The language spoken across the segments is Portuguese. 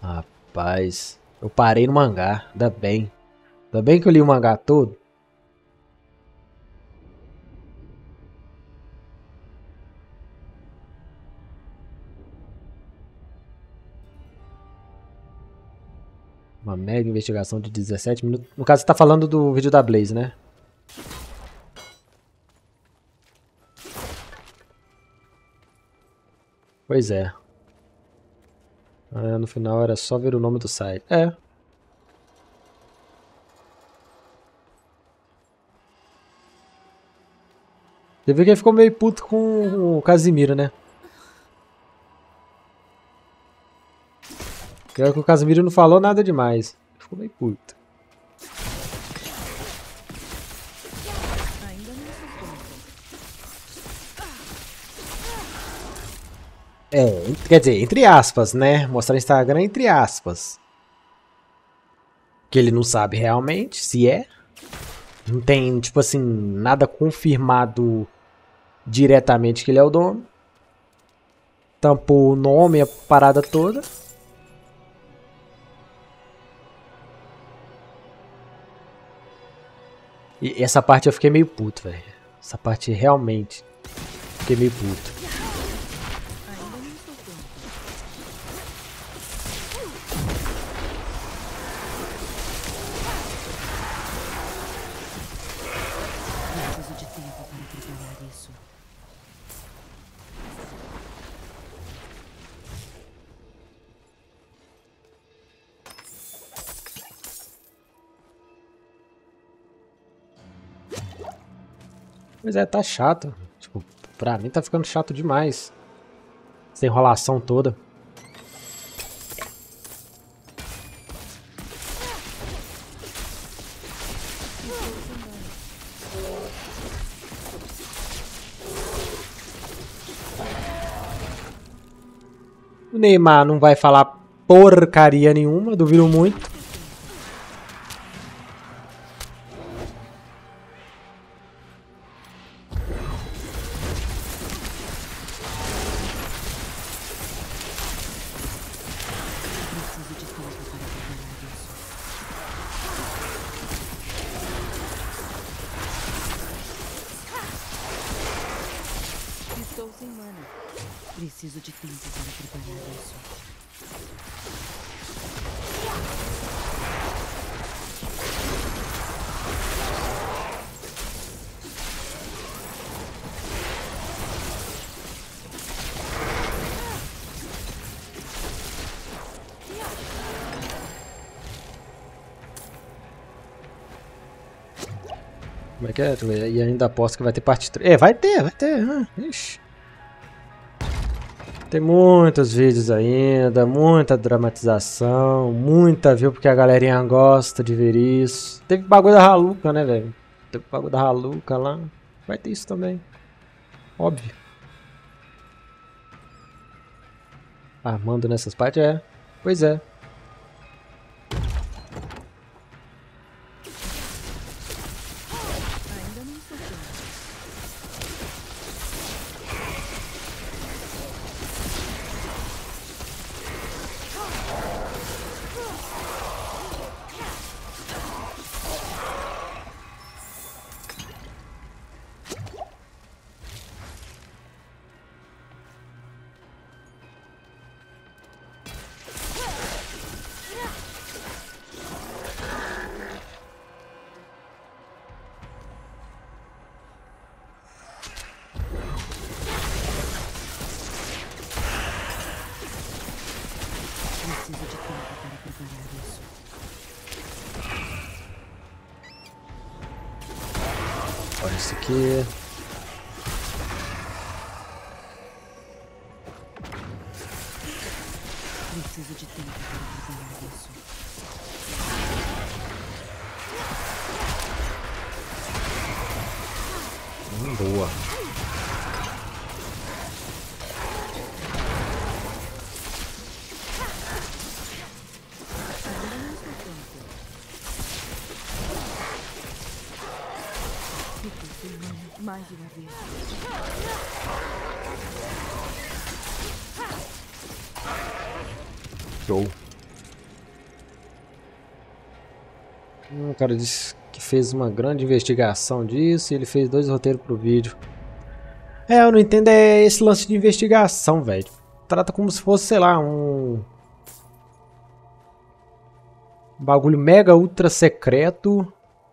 Rapaz, eu parei no mangá, ainda bem. Ainda bem que eu li o mangá todo. Uma mega investigação de 17 minutos. No caso, você tá falando do vídeo da Blaze, né? Pois é. No final era só ver o nome do site. É. Você viu que ele ficou meio puto com o Casimiro, né? Pior que o Casimiro não falou nada demais. Ficou meio puto. Quer dizer, entre aspas, né? Mostrar Instagram entre aspas. Que ele não sabe realmente se é. Não tem, tipo assim, nada confirmado diretamente que ele é o dono. Tampou o nome, a parada toda. E essa parte eu fiquei meio puto, velho. Essa parte realmente fiquei meio puto. Preciso de tempo para preparar isso. Pois é, tá chato. Tipo, pra mim tá ficando chato demais. Essa enrolação toda. O Neymar não vai falar porcaria nenhuma, duvido muito. Preciso de tempo para preparar isso. Estou sem mana. Preciso de tempo para preparar isso. Como é que é? E ainda aposto que vai ter parte 3. É, vai ter, vai ter. Ixi. Tem muitos vídeos ainda, muita dramatização, muita view porque a galerinha gosta de ver isso. Teve bagulho da Haluca, né, velho? Teve bagulho da Haluca lá. Vai ter isso também. Óbvio. Armando nessas partes, é. Pois é. Ainda não estou pronto. Preciso de tempo para preparar isso. Olha isso aqui. Preciso de tempo para preparar isso. Boa. Ainda não estou pronto. Fico sem mana mais uma vez. Show. O cara disse que fez uma grande investigação disso e ele fez 2 roteiros pro vídeo. É, eu não entendo é esse lance de investigação, velho. Trata como se fosse, sei lá, um bagulho mega ultra secreto.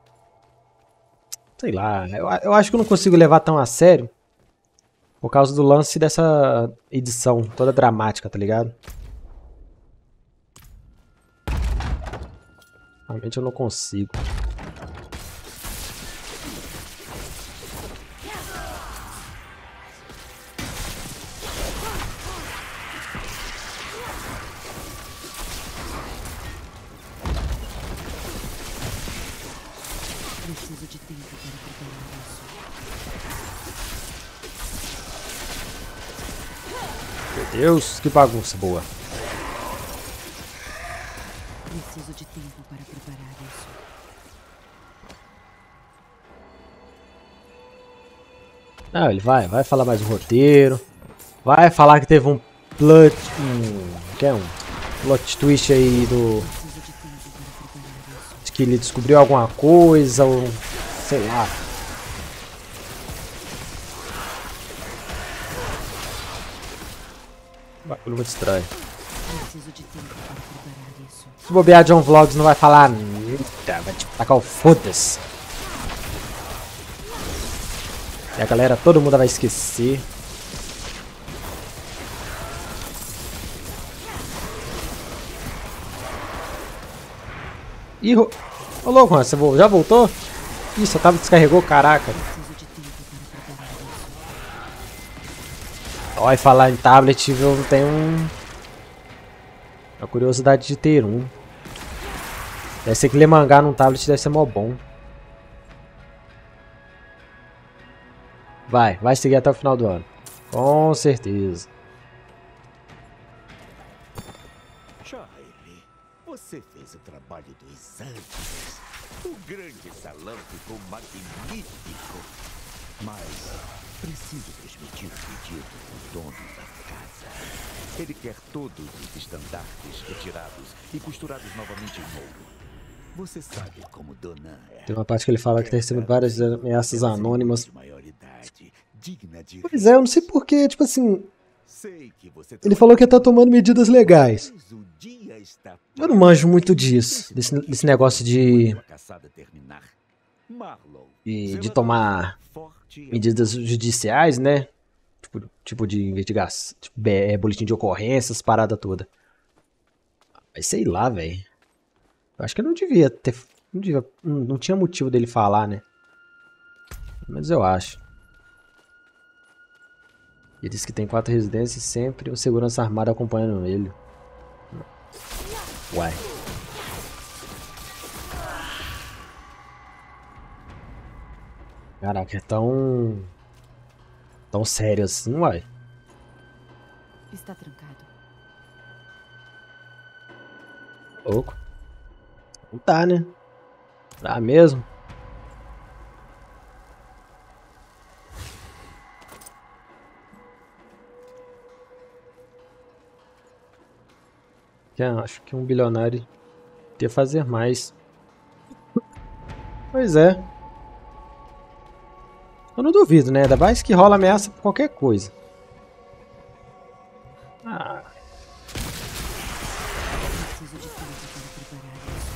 Sei lá, eu acho que eu não consigo levar tão a sério por causa do lance dessa edição toda dramática, tá ligado? Realmente eu não consigo. Preciso de tempo para preparar isso. Meu Deus, que bagunça boa. Preciso de tempo para preparar isso. Não, ele vai falar mais um roteiro. Vai falar que teve um plot. Um plot twist aí do. Preciso de tempo para preparar isso. De que ele descobriu alguma coisa, ou. Sei lá. Bagulho muito estranho. Preciso de tempo para preparar isso. Se bobear, John Vlogs não vai falar nada, vai tipo tacar o foda-se. E a galera, todo mundo vai esquecer. Ih, ô louco, mano, você já voltou? Ih, só tava descarregou, caraca. Preciso de tempo para preparar isso. Ó, e falar em tablet, eu tenho a curiosidade de ter um. Deve ser que ler mangá num tablet deve ser mó bom. Vai seguir até o final do ano. Com certeza. Charlie, você fez o trabalho dos anjos. O grande salão ficou magnífico. Mas preciso transmitir o pedido do dono da casa. Ele quer todos os estandartes retirados e costurados novamente em ouro. Você sabe como Dona é. Tem uma parte que ele fala que tá recebendo várias ameaças anônimas. De maioridade, digna de Pois é, eu não sei porquê, tipo assim, Sei que você ele falou que tá tomando medidas legais. o dia está Eu não manjo muito disso, desse negócio de caçada terminar. Marlow, de tomar forte medidas judiciais, né? Tipo de investigação, tipo, boletim de ocorrências, parada toda. Mas sei lá, velho. Eu acho que não devia ter, não tinha motivo dele falar, né? Mas eu acho. Ele disse que tem 4 residências e sempre um segurança armado acompanhando ele. Uai. Caraca, é tão sério assim, uai. Está trancado. Louco. Não tá, né? Tá mesmo? Acho que um bilionário ia fazer mais. Pois é. Eu não duvido, né? Ainda mais que rola ameaça por qualquer coisa. Ah, Preciso de tempo para preparar isso.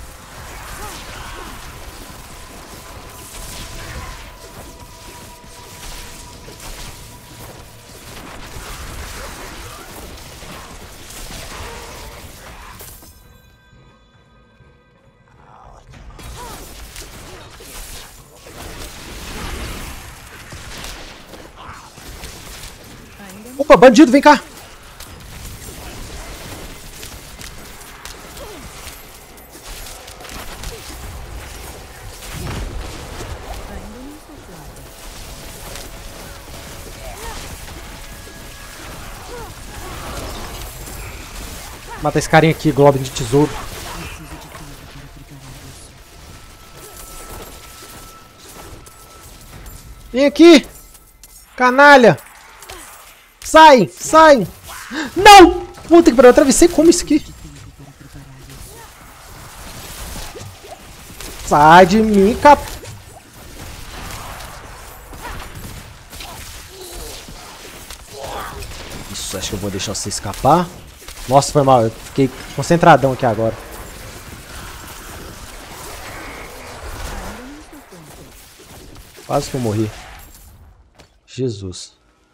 opa, bandido, vem cá! Ainda não estou pronta. Mata esse carinha aqui, Globo de tesouro. Preciso de tempo para preparar isso. Vem aqui! Canalha! Sai! Sai! Não! Puta que pariu, eu atravessei como isso aqui? De tempo para preparar isso. Sai de mim, cap... Isso, acho que eu vou deixar você escapar. Nossa, foi mal. Eu fiquei concentradão aqui agora. Quase que eu morri. Jesus.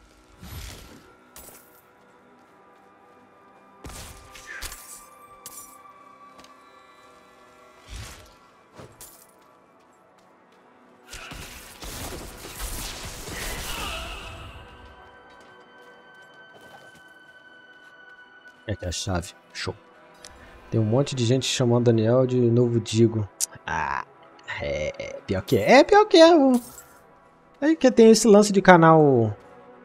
Aqui é a chave. Show. Tem um monte de gente chamando Daniel de novo Digo. Ah, pior que é. É pior que é. É que tem esse lance de canal.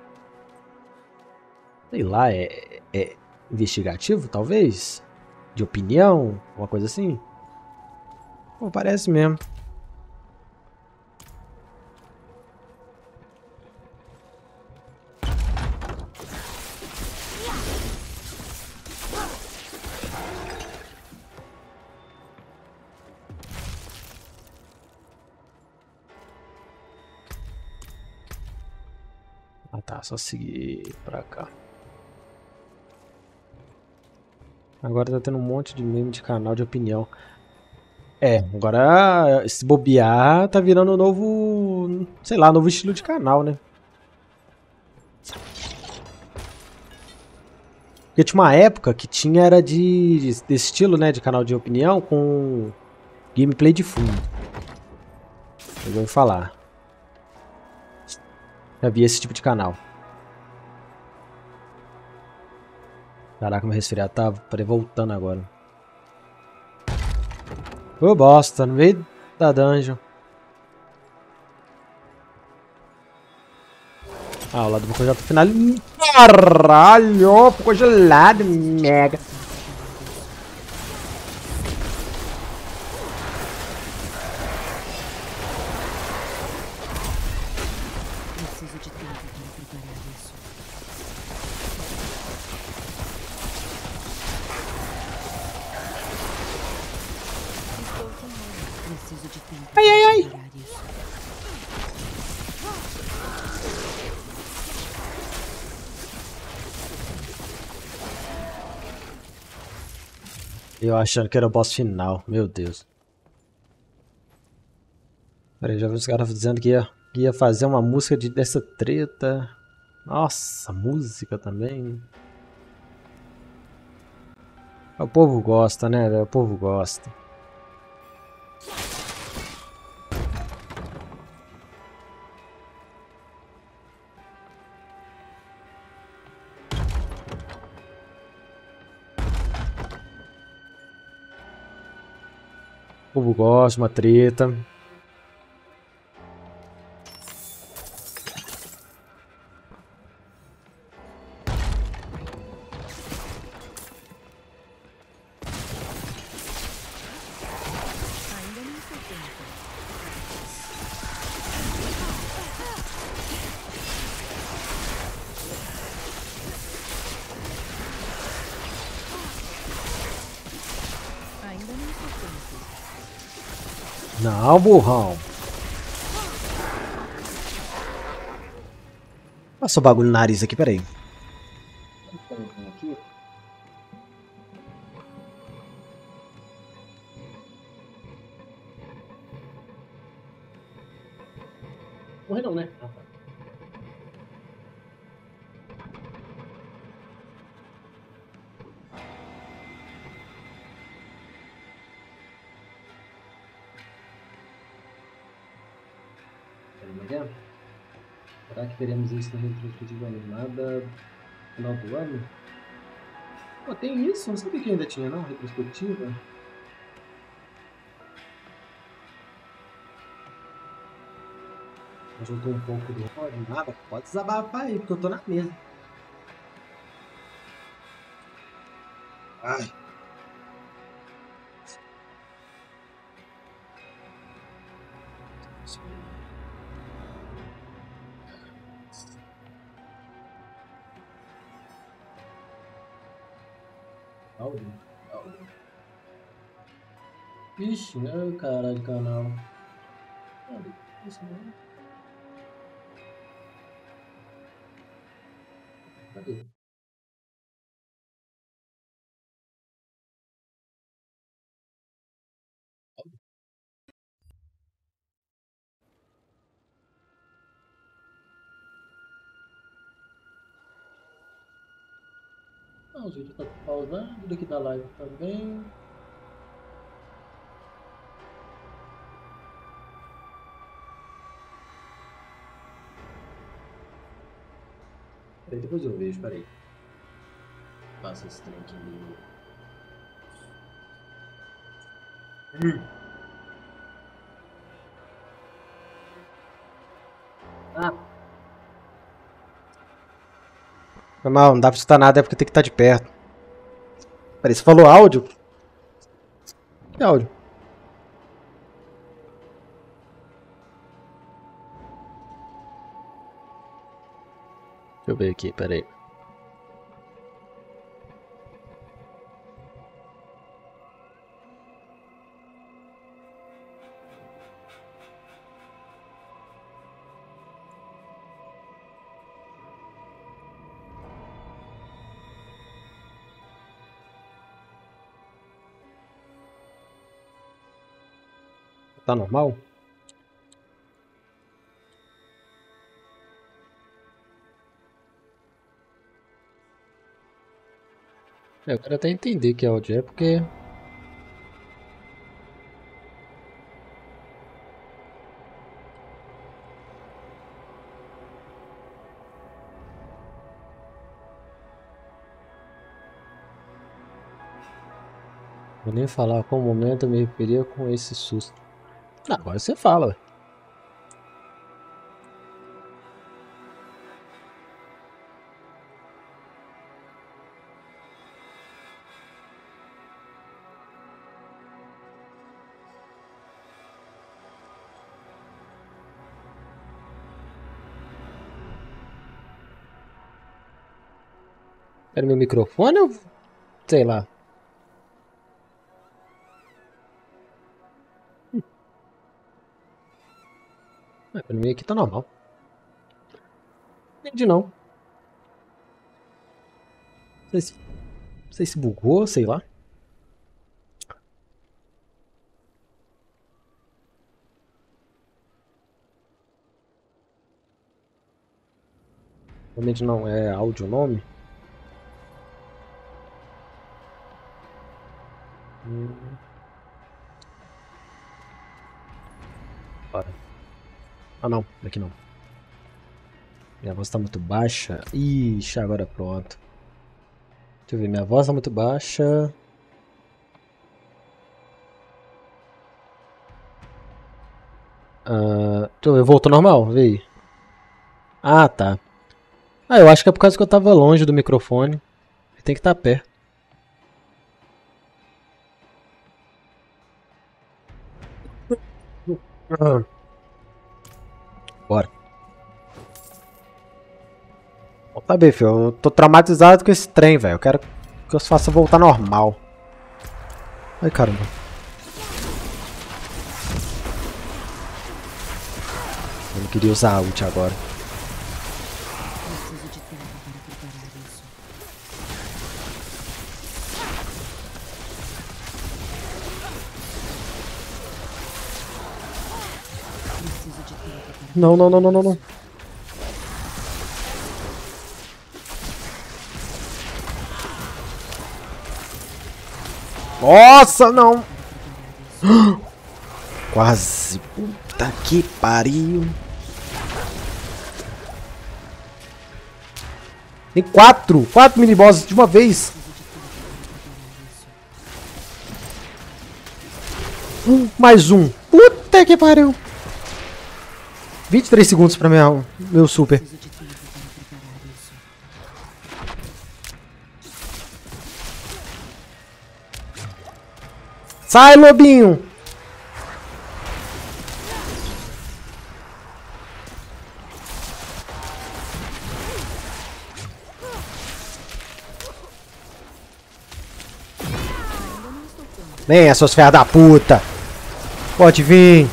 Sei lá, é investigativo, talvez? De opinião? Uma coisa assim? Pô, parece mesmo. Ah tá, só seguir pra cá. Agora tá tendo um monte de meme de canal de opinião. É, agora esse bobear tá virando um novo, sei lá, novo estilo de canal, né? Porque tinha uma época que tinha era desse estilo, né, de canal de opinião com gameplay de fundo. Eu vou falar. Já vi esse tipo de canal. Caraca, meu resfriado tá voltando agora. Ô bosta, no meio da dungeon. Ah, o lado do já tá finalizado. Caralho, ficou gelado, mega. Preciso de tempo para preparar isso. Estou sem medo. Preciso de tempo para preparar isso. Eu achando que era o boss final, meu Deus. Peraí, já vi os caras dizendo que ia fazer uma música dessa treta. Nossa, música também. O povo gosta, né, velho? O povo gosta. O povo gosta, uma treta. Ainda não sei tempo. Ainda não sei tempo. Não, burrão. Passou bagulho no nariz aqui, peraí. Morre não, né? Ah, tá. Será que teremos isso na retrospectiva animada no final do ano? Pô, tem isso? Não sabia que ainda tinha, não? Retrospectiva? Juntou um pouco do... Pode nada, pode desabafar aí, porque eu tô na mesa. Ai. Áudio. Ixi, ai, caralho, canal. Cadê? Isso não. Cadê? Ah, os vídeos tá pausando, daqui da live também. Peraí, depois eu vejo, peraí. Passa esse trem aqui meio. Ah, Foi mal, não dá pra escutar nada, é porque tem que estar de perto. Peraí, você falou áudio? Que áudio? Deixa eu ver aqui, peraí. Tá normal? Eu quero até entender que áudio é, porque... Vou nem falar qual momento eu me referia com esse susto. Ah, agora você fala, ué. Era meu microfone ou... sei lá. Pra mim aqui tá normal. Entendi não. Não sei se bugou, sei lá. Realmente não é áudio o nome. Bora. Ah não, aqui não. Minha voz tá muito baixa. Ixi, agora pronto. Deixa eu ver, minha voz tá muito baixa. Deixa eu ver, voltou normal? Vê aí. Ah, tá. Ah, eu acho que é por causa que eu tava longe do microfone. Tem que estar perto. Bora. Vou saber, filho. Eu tô traumatizado com esse trem, velho. Eu quero que eu faça voltar normal. Ai, caramba. Eu não queria usar a ult agora. Preciso de tempo para preparar isso. Preciso de tempo para Não, não, não, não, não, não. Nossa, não. Quase. Puta que pariu. Tem quatro mini-bosses de uma vez. Mais um. Puta que pariu. 23 segundos pra meu super. preciso de tempo para preparar isso. Sai, lobinho. Vem, suas ferras da puta. Pode vir.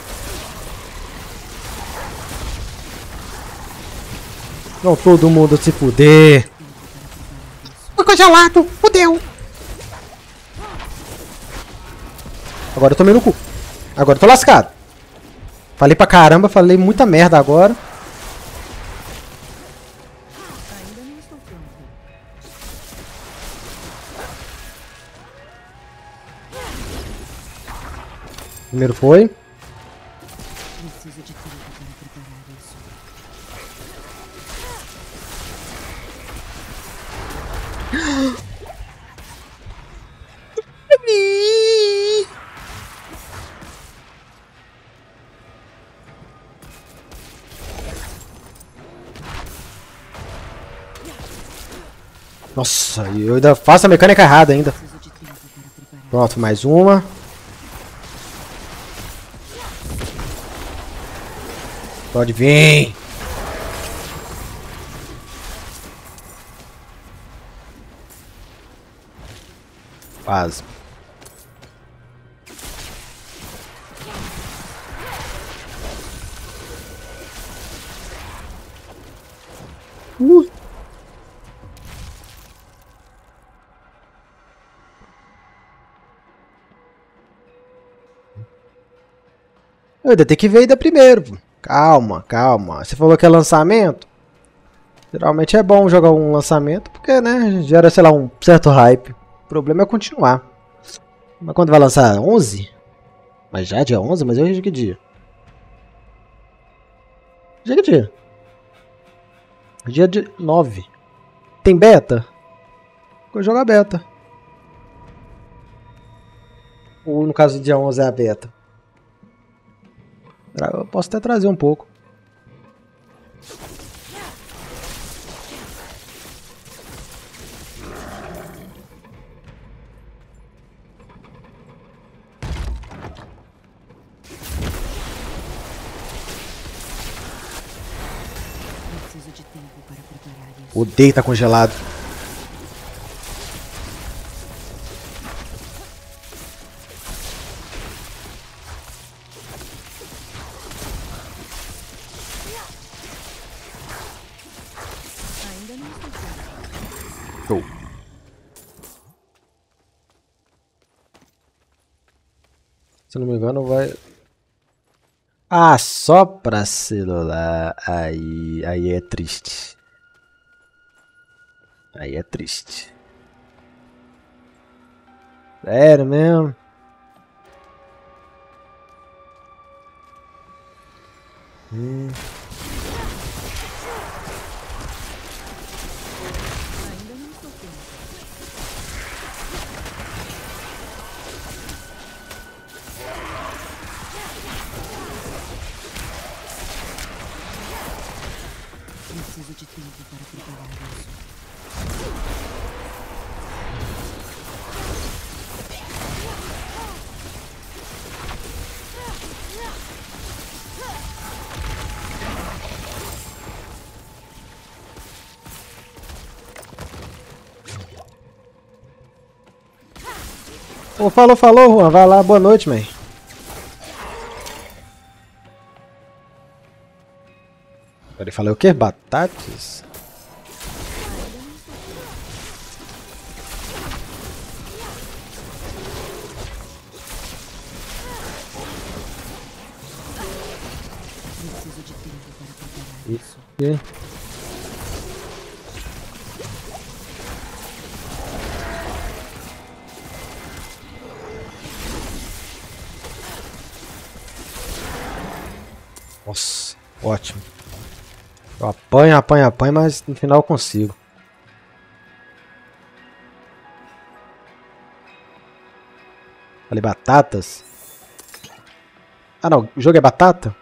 Não todo mundo se fuder. Foi congelado. Fudeu. Agora eu tomei no cu. Agora eu tô lascado. Falei pra caramba, falei muita merda agora. Ainda não estou pronto. Primeiro foi. Preciso de tempo para preparar isso. Nossa, e eu ainda faço a mecânica errada ainda. Preciso de tempo para preparar. Pronto, mais uma. Pode vir. Quase. Eu ainda tenho que ver ainda primeiro. Pô. Calma, calma. Você falou que é lançamento? Geralmente é bom jogar um lançamento, porque, né, gera, sei lá, um certo hype. O problema é continuar. Mas quando vai lançar? 11? Mas já é dia 11? Mas hoje é que dia? Hoje é que dia? Dia de 9. Tem beta? Vou jogar beta. Ou no caso do dia 11 é a beta. Eu posso até trazer um pouco. Preciso de tempo para preparar isso. Odeio estar congelado. Ainda não estou pronto. Show. Se não me engano, vai. Ah, só pra celular. Aí é triste. Aí é triste. Sério mesmo? Ainda não estou pronto. Preciso de tempo para preparar isso. Ô, falou, Juan. Vai lá, boa noite, man. Ele falou o quê? Batatas? Preciso de tempo para preparar isso. E... Nossa, ótimo. Eu apanho, apanho, apanho, mas no final eu consigo. Falei batatas? Ah não, o jogo é batata?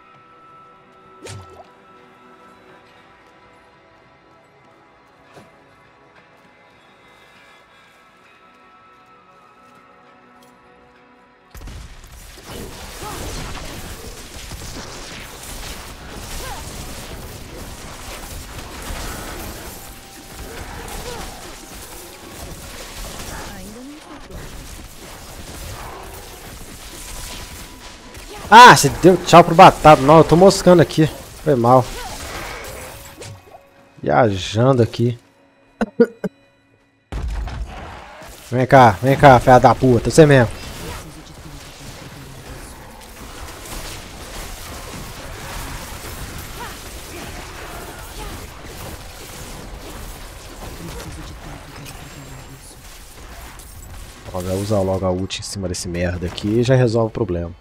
Ainda não estou pronto. Ah, você deu tchau pro Batata. Não, eu tô moscando aqui. Foi mal. Viajando aqui. Vem cá, filha da puta. Você mesmo. Ó, vai usar logo a ult em cima desse merda aqui e já resolve o problema.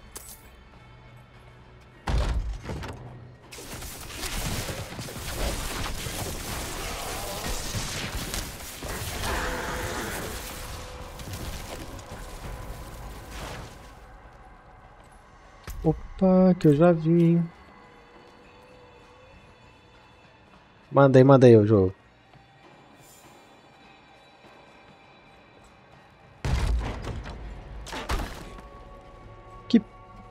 Opa, que eu já vi. Mandei o jogo. Que...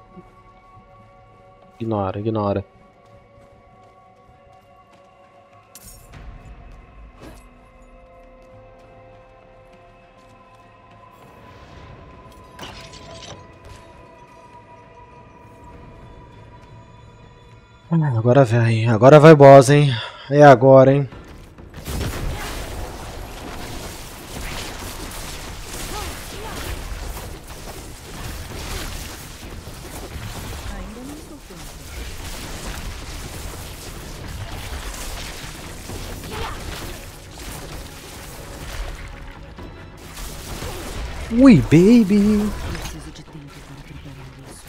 Ignora. Agora vai boss, hein? É agora, hein? Ainda não estou pronta. Ui, baby! Preciso de tempo para preparar isso.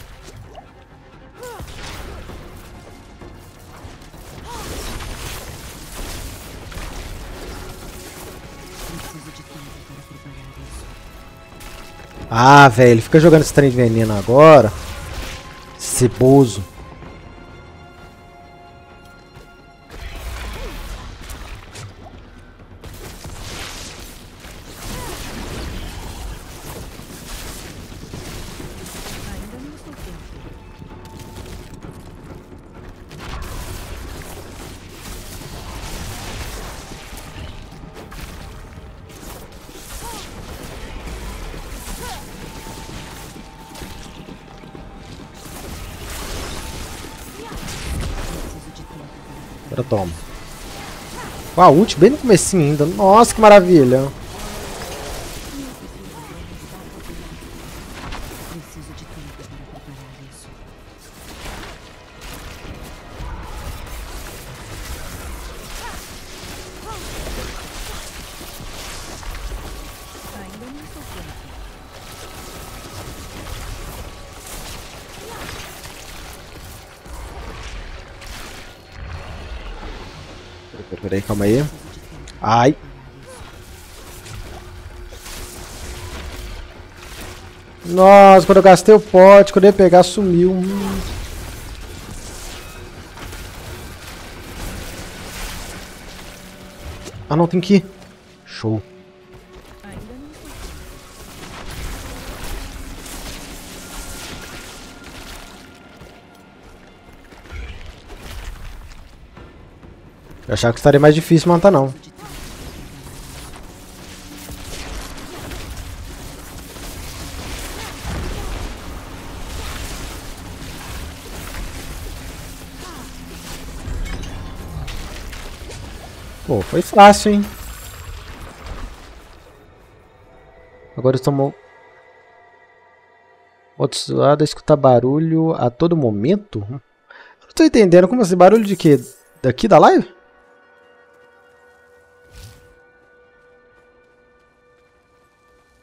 Preciso de tempo para preparar isso. Ah, velho, ele fica jogando esse trem de veneno agora. Ceboso. Ainda não estou pronta. Agora toma. Ó, a ult bem no comecinho ainda. Nossa, que maravilha. Preciso de tempo para preparar isso. Ainda não estou pronta. Peraí, calma aí. Ai. Nossa, quando eu gastei o pote, quando eu ia pegar, sumiu. Ah, não, tem que ir. Show. Ainda não estou pronta. Eu achava que estaria mais difícil matar, não. Preciso de tempo para preparar isso. Pô, foi fácil, hein? Agora estamos... Outro lado, escutar barulho a todo momento? Eu não tô entendendo. Como assim? Barulho de quê? Daqui da live?